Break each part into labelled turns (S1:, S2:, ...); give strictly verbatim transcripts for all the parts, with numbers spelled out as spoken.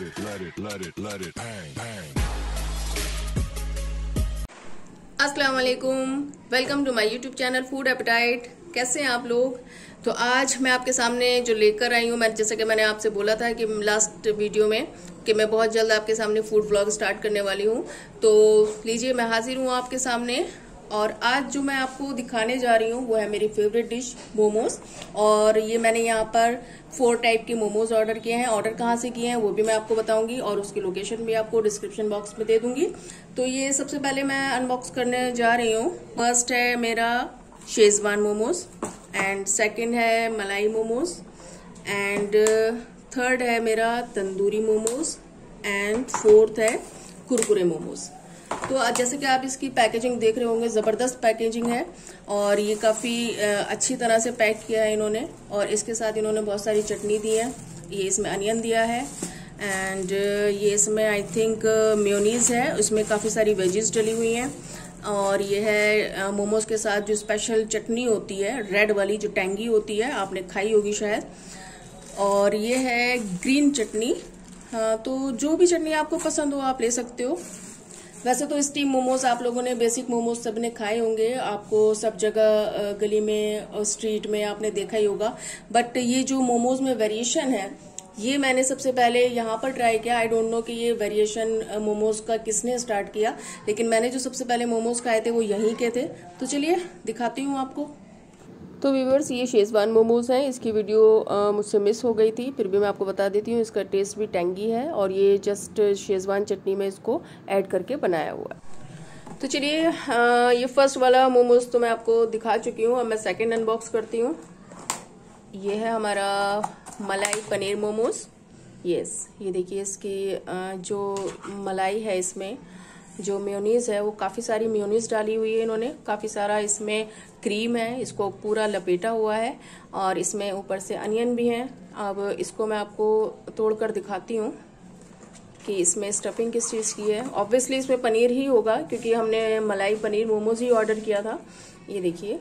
S1: it, let it, let it, let it, bang, bang.
S2: अस्सलाम वालेकुम, welcome to my YouTube channel food appetite. कैसे हैं आप लोग? तो आज मैं आपके सामने जो लेकर आई हूँ, मैं जैसे कि मैंने आपसे बोला था कि लास्ट वीडियो में कि मैं बहुत जल्द आपके सामने फूड व्लॉग स्टार्ट करने वाली हूँ। तो लीजिए, मैं हाजिर हूँ आपके सामने। और आज जो मैं आपको दिखाने जा रही हूँ वो है मेरी फेवरेट डिश मोमोज। और ये मैंने यहाँ पर फोर टाइप के मोमोज ऑर्डर किए हैं। ऑर्डर कहाँ से किए हैं वो भी मैं आपको बताऊंगी और उसकी लोकेशन भी आपको डिस्क्रिप्शन बॉक्स में दे दूंगी। तो ये सबसे पहले मैं अनबॉक्स करने जा रही हूँ। फर्स्ट है मेरा शेजवान मोमोज, एंड सेकंड है मलाई मोमोज, एंड थर्ड है मेरा तंदूरी मोमोज, एंड फोर्थ है कुरकुरे मोमोज। तो जैसे कि आप इसकी पैकेजिंग देख रहे होंगे, जबरदस्त पैकेजिंग है और ये काफी अच्छी तरह से पैक किया है इन्होंने। और इसके साथ इन्होंने बहुत सारी चटनी दी है। ये इसमें अनियन दिया है, एंड ये इसमें आई थिंक मेयोनीज है, उसमें काफी सारी वेजीज डली हुई हैं। और ये है मोमोज के साथ जो स्पेशल चटनी होती है, रेड वाली जो टैंगी होती है, आपने खाई होगी शायद। और ये है ग्रीन चटनी। हाँ, तो जो भी चटनी आपको पसंद हो आप ले सकते हो। वैसे तो स्टीम मोमोज आप लोगों ने, बेसिक मोमोज सबने खाए होंगे, आपको सब जगह गली में, स्ट्रीट में आपने देखा ही होगा। बट ये जो मोमोज में वेरिएशन है, ये मैंने सबसे पहले यहाँ पर ट्राई किया। आई डोंट नो कि ये वेरिएशन मोमोज का किसने स्टार्ट किया, लेकिन मैंने जो सबसे पहले मोमोज खाए थे वो यहीं के थे। तो चलिए दिखाती हूँ आपको। तो व्यूअर्स, ये शेजवान मोमोज हैं। इसकी वीडियो आ, मुझसे मिस हो गई थी, फिर भी मैं आपको बता देती हूँ। इसका टेस्ट भी टैंगी है और ये जस्ट शेजवान चटनी में इसको ऐड करके बनाया हुआ है। तो चलिए, ये फर्स्ट वाला मोमोज तो मैं आपको दिखा चुकी हूँ। अब मैं सेकंड अनबॉक्स करती हूँ। ये है हमारा मलाई पनीर मोमोज। यस, ये देखिए, इसकी आ, जो मलाई है, इसमें जो मेयोनीज है वो काफी सारी मेयोनीज डाली हुई है इन्होंने। काफी सारा इसमें क्रीम है, इसको पूरा लपेटा हुआ है और इसमें ऊपर से अनियन भी है। अब इसको मैं आपको तोड़कर दिखाती हूँ कि इसमें स्टफिंग किस चीज की है। ऑब्वियसली इसमें पनीर ही होगा क्योंकि हमने मलाई पनीर मोमोज ही ऑर्डर किया था। ये देखिए,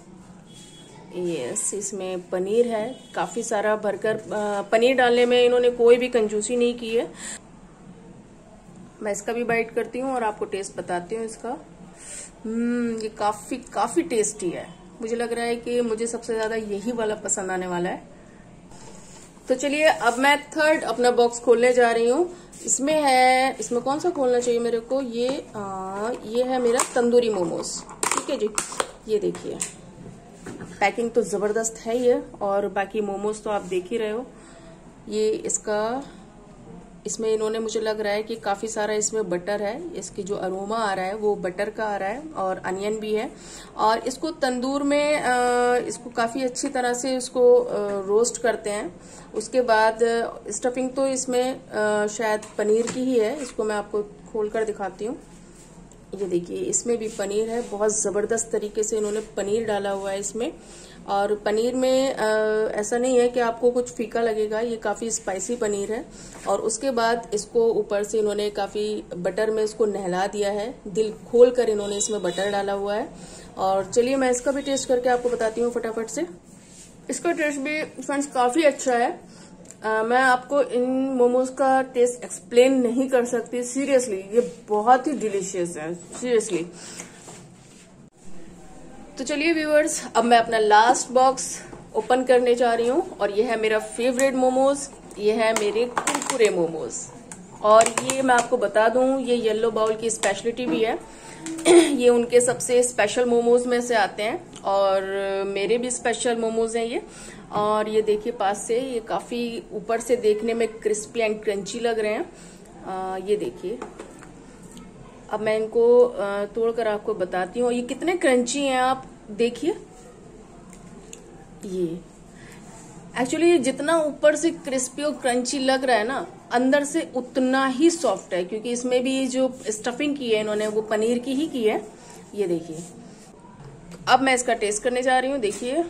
S2: यस, इसमें पनीर है काफी सारा भरकर। पनीर डालने में इन्होंने कोई भी कंजूसी नहीं की है। मैं इसका भी बाइट करती हूँ और आपको टेस्ट बताती हूँ इसका। हम्म ये काफी काफी टेस्टी है। मुझे लग रहा है कि मुझे सबसे ज्यादा यही वाला पसंद आने वाला है। तो चलिए, अब मैं थर्ड अपना बॉक्स खोलने जा रही हूँ। इसमें है, इसमें कौन सा खोलना चाहिए मेरे को? ये आ, ये है मेरा तंदूरी मोमोज। ठीक है जी, ये देखिए, पैकिंग तो जबरदस्त है ये। और बाकी मोमोज तो आप देख ही रहे हो। ये इसका, इसमें इन्होंने, मुझे लग रहा है कि काफी सारा इसमें बटर है। इसकी जो अरोमा आ रहा है वो बटर का आ रहा है और अनियन भी है। और इसको तंदूर में आ, इसको काफी अच्छी तरह से इसको रोस्ट करते हैं। उसके बाद स्टफिंग तो इसमें आ, शायद पनीर की ही है। इसको मैं आपको खोलकर दिखाती हूँ। ये देखिए, इसमें भी पनीर है। बहुत जबरदस्त तरीके से इन्होंने पनीर डाला हुआ है इसमें। और पनीर में आ, ऐसा नहीं है कि आपको कुछ फीका लगेगा, ये काफी स्पाइसी पनीर है। और उसके बाद इसको ऊपर से इन्होंने काफी बटर में इसको नहला दिया है। दिल खोल कर इन्होंने इसमें बटर डाला हुआ है। और चलिए, मैं इसका भी टेस्ट करके आपको बताती हूँ फटाफट से। इसका टेस्ट भी फ्रेंड्स काफी अच्छा है। आ, मैं आपको इन मोमोज का टेस्ट एक्सप्लेन नहीं कर सकती। सीरियसली ये बहुत ही डिलीशियस है, सीरियसली। तो चलिए व्यूअर्स, अब मैं अपना लास्ट बॉक्स ओपन करने जा रही हूँ और ये है मेरा फेवरेट मोमोज। ये है मेरे कुरकुरे मोमोज। और ये मैं आपको बता दूं, ये येलो बाउल की स्पेशलिटी भी है। ये उनके सबसे स्पेशल मोमोज में से आते हैं और मेरे भी स्पेशल मोमोज हैं ये। और ये देखिए, पास से ये काफी ऊपर से देखने में क्रिस्पी एंड क्रंची लग रहे हैं। आ, ये देखिए, अब मैं इनको तोड़कर आपको बताती हूँ ये कितने क्रंची हैं। आप देखिए, ये एक्चुअली जितना ऊपर से क्रिस्पी और क्रंची लग रहा है ना, अंदर से उतना ही सॉफ्ट है क्योंकि इसमें भी जो स्टफिंग की है इन्होंने वो पनीर की ही की है। ये देखिए, अब मैं इसका टेस्ट करने जा रही हूँ। देखिए,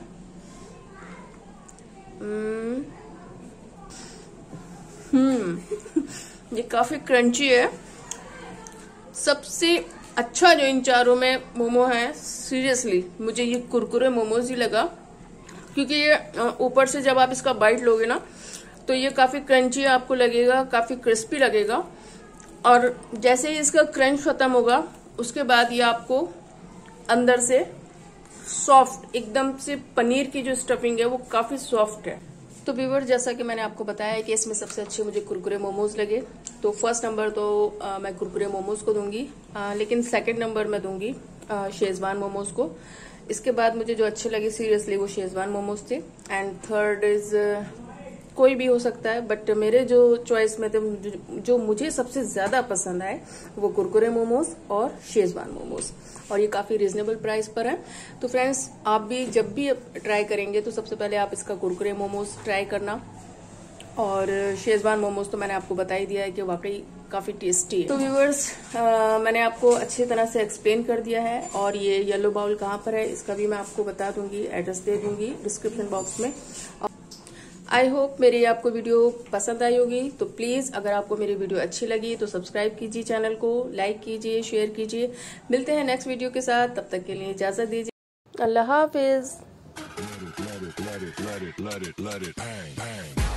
S2: हम्म ये काफी क्रंची है। सबसे अच्छा जो इन चारों में मोमो है, सीरियसली मुझे ये कुरकुरे मोमोज ही लगा क्योंकि ये ऊपर से जब आप इसका बाइट लोगे ना तो ये काफी क्रंची आपको लगेगा, काफी क्रिस्पी लगेगा। और जैसे ही इसका क्रंच खत्म होगा उसके बाद ये आपको अंदर से सॉफ्ट, एकदम से पनीर की जो स्टफिंग है वो काफी सॉफ्ट है। तो व्यूअर, जैसा कि मैंने आपको बताया कि इसमें सबसे अच्छे मुझे कुरकुरे मोमोज लगे, तो फर्स्ट नंबर तो आ, मैं कुरकुरे मोमोज को दूंगी, आ, लेकिन सेकंड नंबर मैं दूंगी आ, शेजवान मोमोज को। इसके बाद मुझे जो अच्छे लगे सीरियसली वो शेजवान मोमोज थे। एंड थर्ड इज कोई भी हो सकता है, बट मेरे जो चॉइस में थे, जो मुझे सबसे ज्यादा पसंद आए वो कुरकुरे मोमोज और शेजवान मोमोज, और ये काफी रिजनेबल प्राइस पर है। तो फ्रेंड्स, आप भी जब भी ट्राई करेंगे तो सबसे पहले आप इसका कुरकुरे मोमोज ट्राई करना, और शेजवान मोमोज तो मैंने आपको बता ही दिया है कि वाकई काफी टेस्टी है। तो व्यूअर्स, मैंने आपको अच्छी तरह से एक्सप्लेन कर दिया है, और ये येलो बाउल कहाँ पर है इसका भी मैं आपको बता दूंगी, एड्रेस दे दूंगी डिस्क्रिप्शन बॉक्स में। आई होप मेरी आपको वीडियो पसंद आई होगी। तो प्लीज, अगर आपको मेरी वीडियो अच्छी लगी तो सब्सक्राइब कीजिए, चैनल को लाइक कीजिए, शेयर कीजिए। मिलते हैं नेक्स्ट वीडियो के साथ, तब तक के लिए इजाजत दीजिए। अल्लाह हाफिज।
S1: Let it, let it, let it, let it, let it, let it bang, bang.